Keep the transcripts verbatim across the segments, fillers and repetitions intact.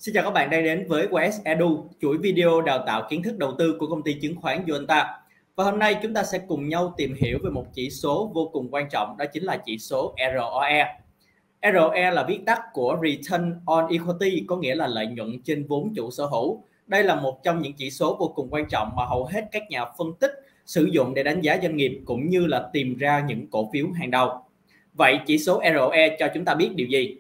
Xin chào các bạn đang đến với quy ét Edu, chuỗi video đào tạo kiến thức đầu tư của công ty chứng khoán Yuanta. Và hôm nay chúng ta sẽ cùng nhau tìm hiểu về một chỉ số vô cùng quan trọng, đó chính là chỉ số R O E. R O E là viết tắt của Return on Equity, có nghĩa là lợi nhuận trên vốn chủ sở hữu. Đây là một trong những chỉ số vô cùng quan trọng mà hầu hết các nhà phân tích sử dụng để đánh giá doanh nghiệp cũng như là tìm ra những cổ phiếu hàng đầu. Vậy chỉ số R O E cho chúng ta biết điều gì?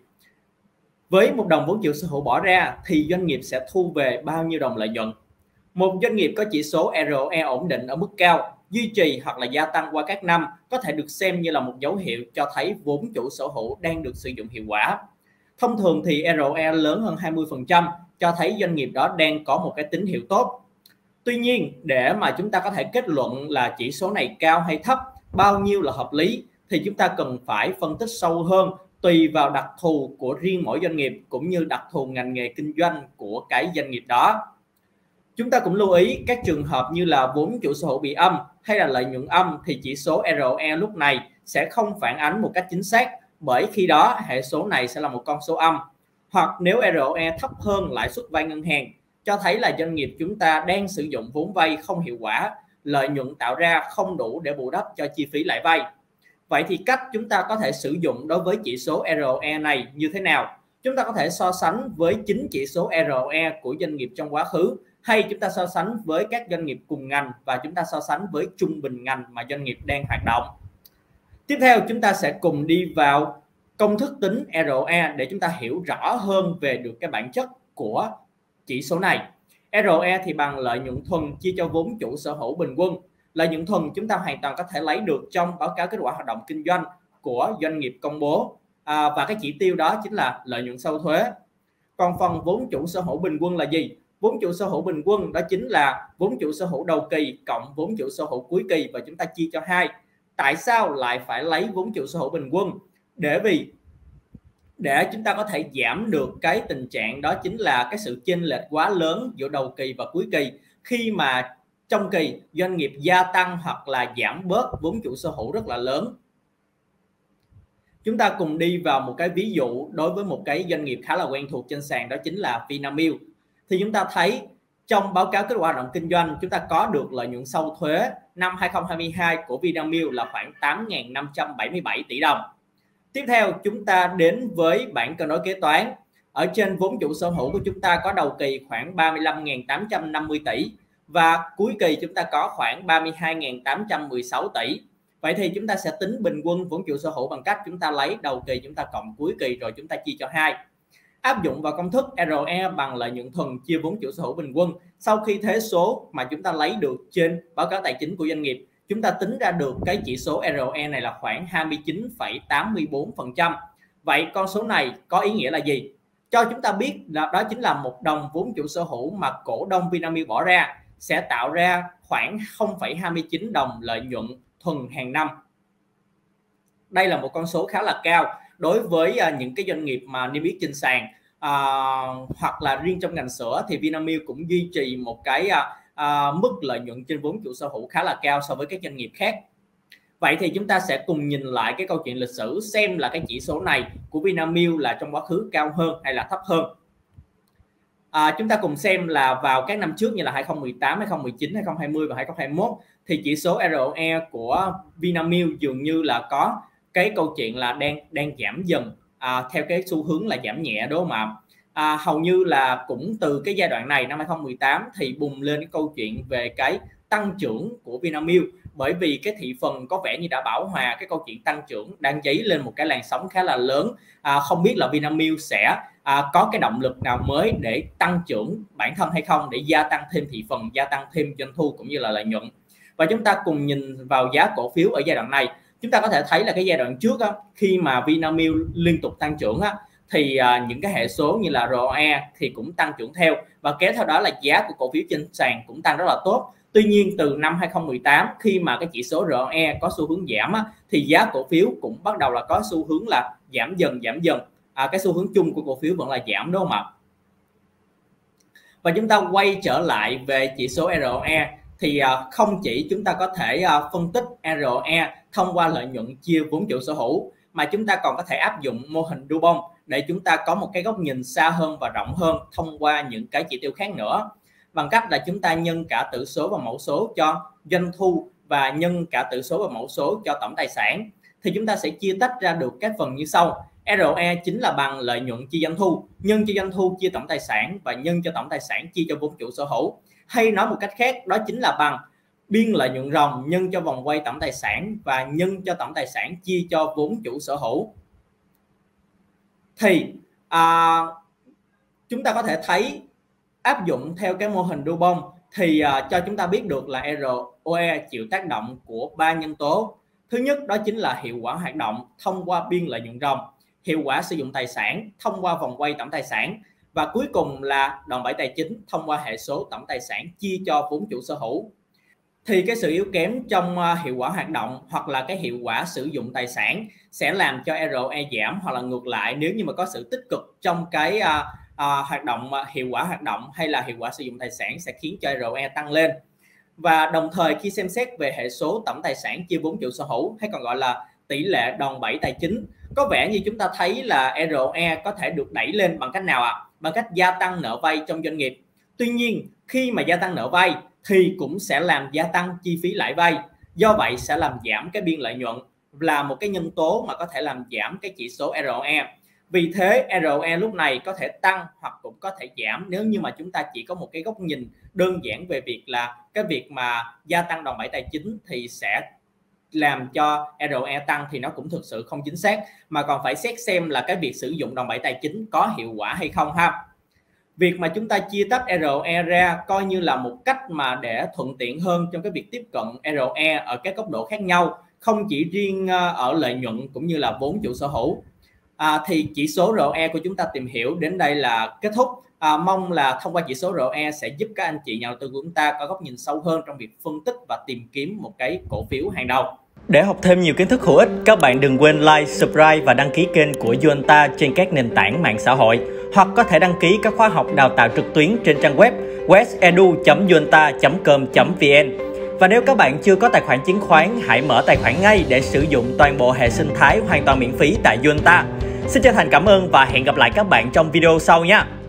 Với một đồng vốn chủ sở hữu bỏ ra thì doanh nghiệp sẽ thu về bao nhiêu đồng lợi nhuận? Một doanh nghiệp có chỉ số R O E ổn định ở mức cao, duy trì hoặc là gia tăng qua các năm có thể được xem như là một dấu hiệu cho thấy vốn chủ sở hữu đang được sử dụng hiệu quả. Thông thường thì R O E lớn hơn hai mươi phần trăm cho thấy doanh nghiệp đó đang có một cái tín hiệu tốt. Tuy nhiên, để mà chúng ta có thể kết luận là chỉ số này cao hay thấp, bao nhiêu là hợp lý thì chúng ta cần phải phân tích sâu hơn tùy vào đặc thù của riêng mỗi doanh nghiệp cũng như đặc thù ngành nghề kinh doanh của cái doanh nghiệp đó. Chúng ta cũng lưu ý các trường hợp như là vốn chủ sở hữu bị âm hay là lợi nhuận âm thì chỉ số R O E lúc này sẽ không phản ánh một cách chính xác, bởi khi đó hệ số này sẽ là một con số âm. Hoặc nếu R O E thấp hơn lãi suất vay ngân hàng, cho thấy là doanh nghiệp chúng ta đang sử dụng vốn vay không hiệu quả, lợi nhuận tạo ra không đủ để bù đắp cho chi phí lãi vay. Vậy thì cách chúng ta có thể sử dụng đối với chỉ số R O E này như thế nào? Chúng ta có thể so sánh với chính chỉ số R O E của doanh nghiệp trong quá khứ, hay chúng ta so sánh với các doanh nghiệp cùng ngành và chúng ta so sánh với trung bình ngành mà doanh nghiệp đang hoạt động. Tiếp theo chúng ta sẽ cùng đi vào công thức tính R O E để chúng ta hiểu rõ hơn về được cái bản chất của chỉ số này. R O E thì bằng lợi nhuận thuần chia cho vốn chủ sở hữu bình quân. Lợi nhuận thuần chúng ta hoàn toàn có thể lấy được trong báo cáo kết quả hoạt động kinh doanh của doanh nghiệp công bố, à, và cái chỉ tiêu đó chính là lợi nhuận sau thuế. Còn phần vốn chủ sở hữu bình quân là gì? Vốn chủ sở hữu bình quân đó chính là vốn chủ sở hữu đầu kỳ cộng vốn chủ sở hữu cuối kỳ và chúng ta chia cho hai. Tại sao lại phải lấy vốn chủ sở hữu bình quân? Để vì để chúng ta có thể giảm được cái tình trạng đó chính là cái sự chênh lệch quá lớn giữa đầu kỳ và cuối kỳ, khi mà trong kỳ doanh nghiệp gia tăng hoặc là giảm bớt vốn chủ sở hữu rất là lớn. Chúng ta cùng đi vào một cái ví dụ đối với một cái doanh nghiệp khá là quen thuộc trên sàn, đó chính là Vinamilk. Thì chúng ta thấy trong báo cáo kết quả hoạt động kinh doanh chúng ta có được lợi nhuận sau thuế năm hai không hai hai của Vinamilk là khoảng tám nghìn năm trăm bảy mươi bảy tỷ đồng. Tiếp theo chúng ta đến với bảng cân đối kế toán. Ở trên vốn chủ sở hữu của chúng ta có đầu kỳ khoảng ba mươi lăm nghìn tám trăm năm mươi tỷ và cuối kỳ chúng ta có khoảng ba mươi hai nghìn tám trăm mười sáu tỷ. Vậy thì chúng ta sẽ tính bình quân vốn chủ sở hữu bằng cách chúng ta lấy đầu kỳ chúng ta cộng cuối kỳ rồi chúng ta chia cho hai. Áp dụng vào công thức R O E bằng lợi nhuận thuần chia vốn chủ sở hữu bình quân. Sau khi thế số mà chúng ta lấy được trên báo cáo tài chính của doanh nghiệp, chúng ta tính ra được cái chỉ số R O E này là khoảng hai mươi chín phẩy tám mươi tư phần trăm. Vậy con số này có ý nghĩa là gì? Cho chúng ta biết là đó chính là một đồng vốn chủ sở hữu mà cổ đông Vinamilk bỏ ra sẽ tạo ra khoảng không phẩy hai mươi chín đồng lợi nhuận thuần hàng năm. Đây là một con số khá là cao đối với những cái doanh nghiệp mà niêm yết trên sàn, à, hoặc là riêng trong ngành sữa thì Vinamilk cũng duy trì một cái à, mức lợi nhuận trên vốn chủ sở hữu khá là cao so với các doanh nghiệp khác. Vậy thì chúng ta sẽ cùng nhìn lại cái câu chuyện lịch sử xem là cái chỉ số này của Vinamilk là trong quá khứ cao hơn hay là thấp hơn. À, chúng ta cùng xem là vào các năm trước như là hai không một tám, hai không một chín, hai không hai không và hai không hai mốt thì chỉ số R O E của Vinamilk dường như là có cái câu chuyện là đang đang giảm dần, à, theo cái xu hướng là giảm nhẹ, đúng không ạ? À, hầu như là cũng từ cái giai đoạn này năm hai không một tám thì bùng lên cái câu chuyện về cái tăng trưởng của Vinamilk, bởi vì cái thị phần có vẻ như đã bão hòa cái câu chuyện tăng trưởng, đang dấy lên một cái làn sóng khá là lớn. À, không biết là Vinamilk sẽ à, có cái động lực nào mới để tăng trưởng bản thân hay không, để gia tăng thêm thị phần, gia tăng thêm doanh thu cũng như là lợi nhuận. Và chúng ta cùng nhìn vào giá cổ phiếu ở giai đoạn này. Chúng ta có thể thấy là cái giai đoạn trước á, khi mà Vinamilk liên tục tăng trưởng á, thì à, những cái hệ số như là R O E thì cũng tăng trưởng theo, và kéo theo đó là giá của cổ phiếu trên sàn cũng tăng rất là tốt. Tuy nhiên từ năm hai không một tám khi mà cái chỉ số R O E có xu hướng giảm á, thì giá cổ phiếu cũng bắt đầu là có xu hướng là giảm dần giảm dần. À, cái xu hướng chung của cổ phiếu vẫn là giảm, đúng không ạ? Và chúng ta quay trở lại về chỉ số R O E thì à, không chỉ chúng ta có thể à, phân tích R O E thông qua lợi nhuận chia vốn chủ sở hữu, mà chúng ta còn có thể áp dụng mô hình Dubon để chúng ta có một cái góc nhìn xa hơn và rộng hơn thông qua những cái chỉ tiêu khác nữa, bằng cách là chúng ta nhân cả tử số và mẫu số cho doanh thu và nhân cả tử số và mẫu số cho tổng tài sản, thì chúng ta sẽ chia tách ra được các phần như sau. rờ o e chính là bằng lợi nhuận chia doanh thu, nhân cho doanh thu chia tổng tài sản và nhân cho tổng tài sản chia cho vốn chủ sở hữu. Hay nói một cách khác, đó chính là bằng biên lợi nhuận ròng nhân cho vòng quay tổng tài sản và nhân cho tổng tài sản chia cho vốn chủ sở hữu. Thì à, chúng ta có thể thấy áp dụng theo cái mô hình Dubon thì à, cho chúng ta biết được là rờ o e chịu tác động của ba nhân tố. Thứ nhất đó chính là hiệu quả hoạt động thông qua biên lợi nhuận ròng, hiệu quả sử dụng tài sản thông qua vòng quay tổng tài sản, và cuối cùng là đòn bẩy tài chính thông qua hệ số tổng tài sản chia cho vốn chủ sở hữu. Thì cái sự yếu kém trong hiệu quả hoạt động hoặc là cái hiệu quả sử dụng tài sản sẽ làm cho rờ o e giảm, hoặc là ngược lại, nếu như mà có sự tích cực trong cái à, à, hoạt động hiệu quả hoạt động hay là hiệu quả sử dụng tài sản sẽ khiến cho rờ o e tăng lên. Và đồng thời khi xem xét về hệ số tổng tài sản chia vốn chủ sở hữu, hay còn gọi là tỷ lệ đòn bẩy tài chính, có vẻ như chúng ta thấy là rờ o e có thể được đẩy lên bằng cách nào ạ? À? Bằng cách gia tăng nợ vay trong doanh nghiệp. Tuy nhiên, khi mà gia tăng nợ vay thì cũng sẽ làm gia tăng chi phí lãi vay. Do vậy sẽ làm giảm cái biên lợi nhuận, là một cái nhân tố mà có thể làm giảm cái chỉ số rờ o e. Vì thế rờ o e lúc này có thể tăng hoặc cũng có thể giảm nếu như mà chúng ta chỉ có một cái góc nhìn đơn giản về việc là cái việc mà gia tăng đòn bẩy tài chính thì sẽ làm cho rờ o e tăng, thì nó cũng thực sự không chính xác, mà còn phải xét xem là cái việc sử dụng đòn bẩy tài chính có hiệu quả hay không ha. Việc mà chúng ta chia tách rờ o e ra coi như là một cách mà để thuận tiện hơn trong cái việc tiếp cận rờ o e ở các góc độ khác nhau, không chỉ riêng ở lợi nhuận cũng như là vốn chủ sở hữu. À, thì chỉ số rờ o e của chúng ta tìm hiểu đến đây là kết thúc. À, mong là thông qua chỉ số rờ o e sẽ giúp các anh chị nhà đầu tư của chúng ta có góc nhìn sâu hơn trong việc phân tích và tìm kiếm một cái cổ phiếu hàng đầu. Để học thêm nhiều kiến thức hữu ích, các bạn đừng quên like, subscribe và đăng ký kênh của Yuanta trên các nền tảng mạng xã hội, hoặc có thể đăng ký các khóa học đào tạo trực tuyến trên trang web west edu chấm yuanta chấm com chấm vn. Và nếu các bạn chưa có tài khoản chứng khoán, hãy mở tài khoản ngay để sử dụng toàn bộ hệ sinh thái hoàn toàn miễn phí tại Yuanta. Xin chân thành cảm ơn và hẹn gặp lại các bạn trong video sau nhé.